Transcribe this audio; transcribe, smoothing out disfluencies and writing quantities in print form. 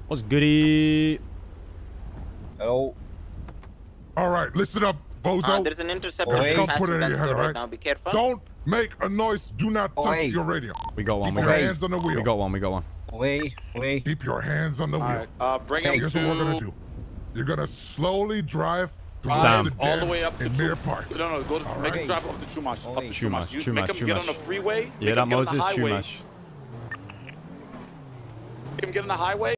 What's goody? Hello. All right, listen up, bozo. There's an interceptor. Come put it in your head, all right? Now be careful. Don't make a noise. Do not touch your radio. We got one. Keep your hands on the wheel. We got one. We got one. Wait. Keep your hands on the wheel. Right, bring him Here's what we're gonna do. You're gonna slowly drive Down. all the way up to Mirror Park. No, go to, make him drive up to Chumash. Up to Chumash. Make him get on the freeway. Yeah, that Moses Chumash. Make him get on the highway.